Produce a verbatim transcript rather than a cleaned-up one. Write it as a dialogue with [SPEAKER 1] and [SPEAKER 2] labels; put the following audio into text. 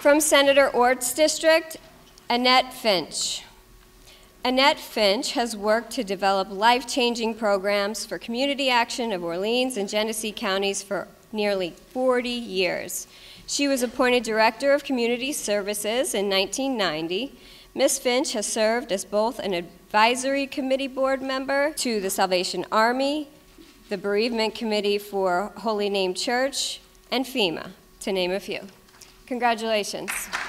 [SPEAKER 1] From Senator Ort's district, Annette Finch. Annette Finch has worked to develop life-changing programs for community action of Orleans and Genesee counties for nearly forty years. She was appointed Director of Community Services in nineteen ninety. Miz Finch has served as both an advisory committee board member to the Salvation Army, the Bereavement Committee for Holy Name Church, and FEMA, to name a few. Congratulations.